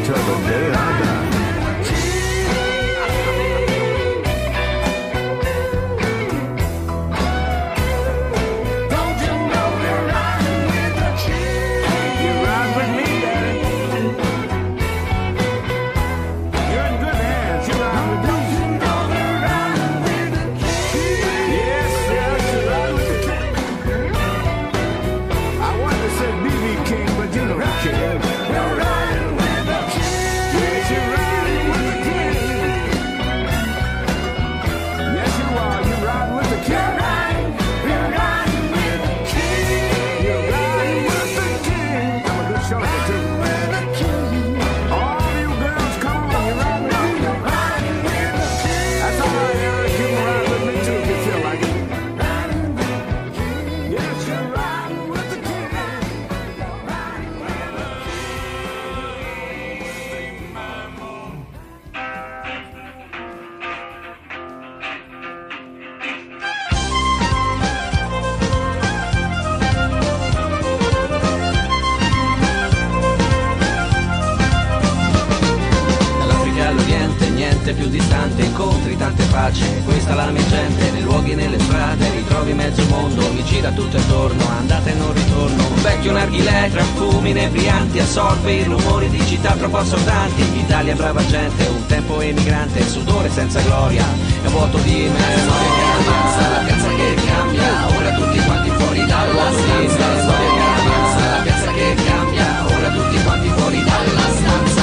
until the day I die. Più distante, incontri tante facce, questa la mia gente, nei luoghi e nelle strade, ritrovi mezzo mondo, mi gira tutto intorno, andata e non ritorno, un vecchio narghilè tra fumi inebrianti, assorbe i rumori di città troppo assordanti, Italia brava gente, un tempo emigrante, sudore senza gloria, e vuoto di me, storia che avanza, la piazza che cambia, ora tutti quanti fuori dalla stanza, la storia che avanza, la piazza che cambia, ora tutti quanti fuori dalla stanza.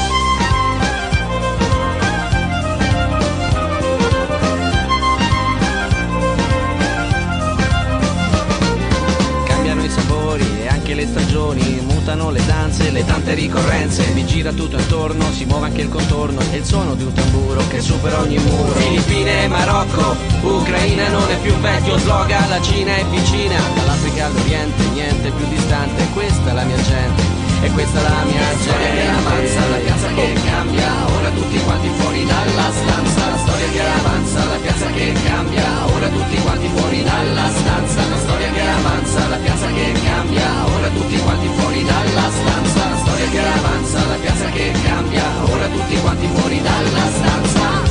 E anche le stagioni, mutano le danze, le tante ricorrenze, mi gira tutto intorno, si muove anche il contorno e il suono di un tamburo che supera ogni muro. Filippine e Marocco, Ucraina non è più vecchio slogan, la Cina è vicina, dall'Africa all'Oriente, niente più distante, questa è la mia gente, e questa è la mia gente. La storia che avanza, la piazza che cambia, ora tutti quanti fuori dalla stanza, la storia che avanza, la piazza che cambia, ora tutti quanti fuori dalla stanza, la storia che avanza, la piazza che cambia, ora tutti quanti fuori dalla stanza, la storia che avanza, la piazza che cambia, ora tutti quanti fuori dalla stanza.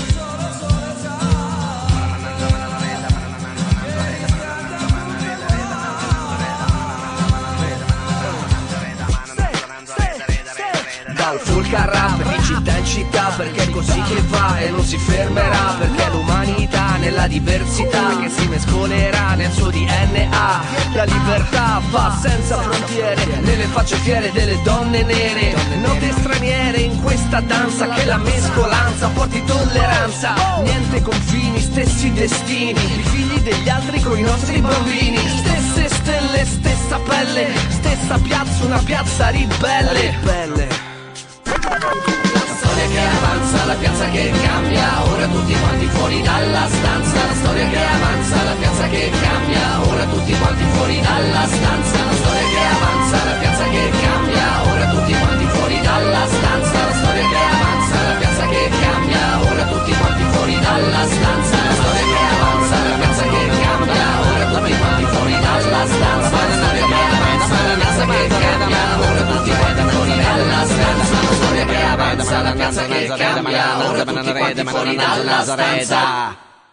Dal folk al rap, di città in città, perché è così che va e non si fermerà, perché l'umanità nella diversità che si mescolerà nel suo DNA. La libertà va senza frontiere, nelle facce fiere delle donne nere, note straniere in questa danza, che la mescolanza porti tolleranza. Niente confini, stessi destini, i figli degli altri coi nostri bambini, stesse stelle, stessa pelle, stessa piazza, una piazza ribelle. La storia che avanza, la piazza che cambia, ora tutti quanti fuori dalla stanza, la storia che avanza, la piazza che cambia, ora tutti quanti fuori dalla stanza, la storia che avanza, la piazza che cambia, ora tutti quanti fuori dalla stanza, la storia che avanza, la piazza che cambia, ora tutti quanti fuori dalla stanza, la storia che avanza, la piazza che cambia, ora tutti quanti fuori dalla stanza, la storia che avanza, la piazza che cambia, ora tutti quanti fuori dalla stanza, la storia che avanza, la piazza che cambia, ora tutti quanti fuori dalla stanza.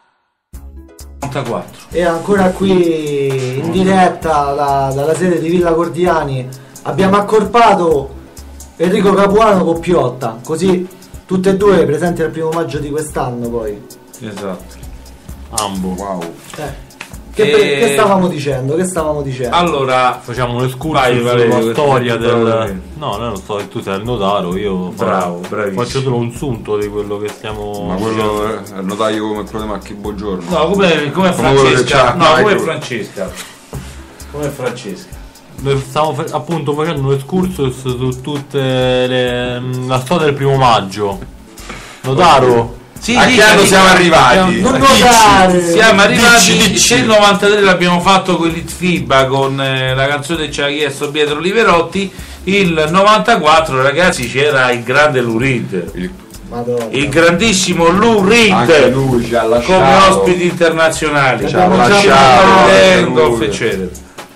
94. E ancora qui in diretta dalla sede di Villa Gordiani abbiamo accorpato Enrico Capuano con Piotta, così tutte e due presenti al 1° maggio di quest'anno poi. Esatto. Ambo. Wow. Che stavamo dicendo? Allora facciamo un escursus sulla storia del... No, non lo so, tu sei il notaro, io bravo, bravissimo. Faccio solo un sunto di quello che stiamo... Ma quello è il notaio come quello di Macchi Buongiorno. No, come Francesca. No, come Francesca. Come Francesca. Noi stiamo appunto facendo un excursus su tutte la storia del 1° maggio. Notaro. Sì, a che anno siamo arrivati? Siamo arrivati se il 93 l'abbiamo fatto con l'Itfiba con la canzone che ci ha chiesto Pietro Liverotti, il 94 ragazzi c'era il grande Lou Reed, il grandissimo Lou Reed, anche lui ci ha lasciato come ospiti internazionali, ci ha lasciato eccetera.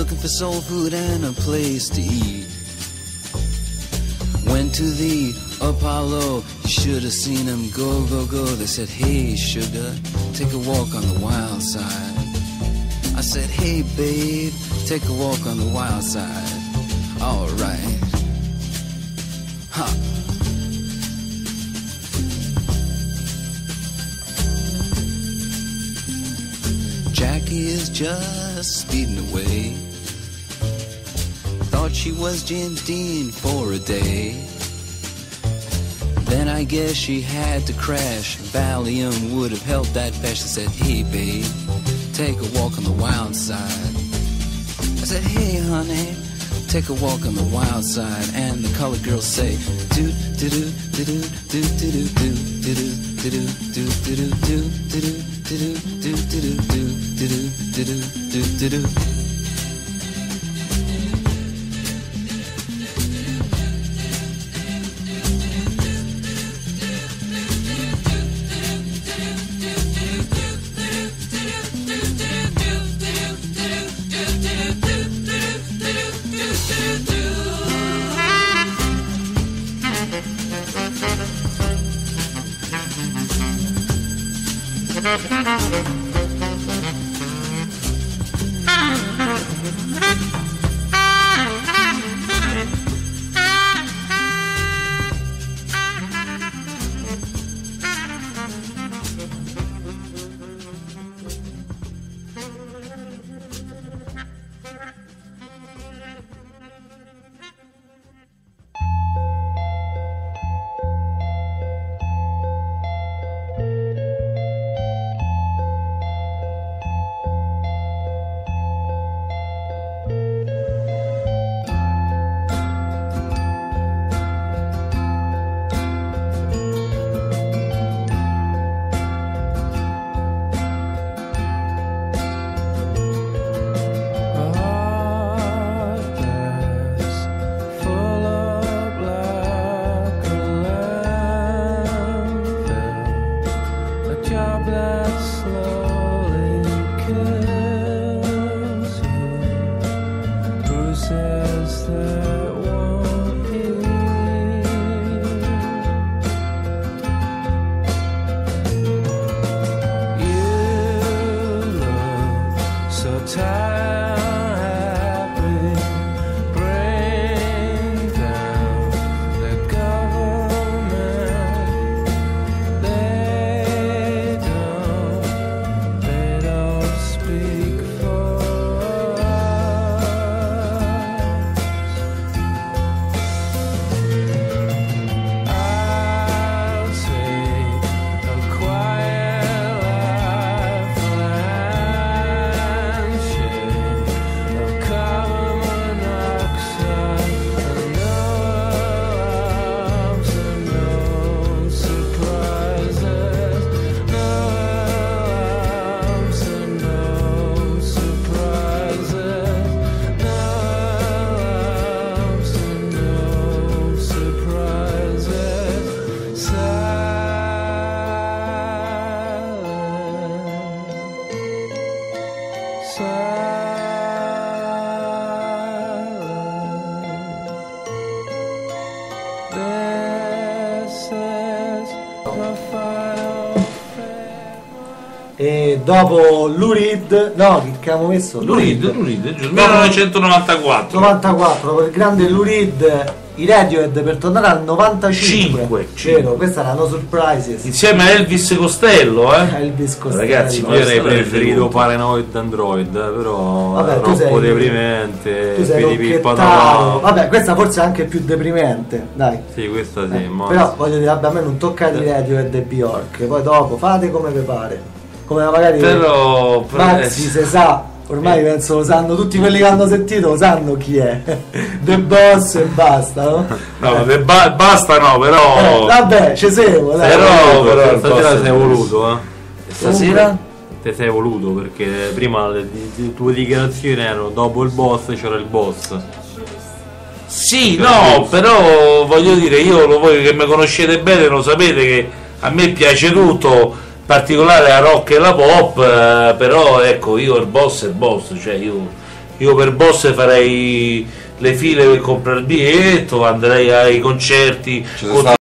looking for soul food and a place to eat. Went to the Apollo, you should have seen them go, go, go. They said, hey, sugar, take a walk on the wild side. I said, hey, babe, take a walk on the wild side. All right. Ha. Jackie is just speeding away. Thought she was James Dean for a day. Then I guess she had to crash. Valium would have helped that patch. I said, hey babe, take a walk on the wild side. I said, hey honey, take a walk on the wild side. And the colored girls say, do do do do do do do do do do do do do do do do do do. E dopo Lou Reed, no, che abbiamo messo? Lou Reed, giusto, 1994. 94, per il grande Lou Reed, i Radiohead per tornare al 95. Vero, questa era No Surprises. Insieme a Elvis Costello, Elvis Costello. Ragazzi, io avrei preferito Paranoid Android, però vabbè, troppo deprimente. Tu sei rocchettaro. Vabbè, questa forse è anche più deprimente, dai. Sì, questa sì, ma però voglio dire, vabbè, a me non toccate i Radiohead e Bjork, poi dopo fate come vi pare. Come magari però Maxi se sa, ormai penso lo sanno, tutti quelli che hanno sentito lo sanno chi è. The Boss e basta, no? No, vabbè, basta no, però vabbè, ci siamo, dai. Però stasera sei voluto, Stasera? Te sei voluto perché prima le tue dichiarazioni erano dopo il boss c'era il boss. Sì, no, però voglio dire, voi che mi conoscete bene lo sapete che a me piace tutto, in particolare la rock e la pop, però ecco, io il boss è il boss, cioè io io per Boss farei le file per comprare il biglietto, andrei ai concerti,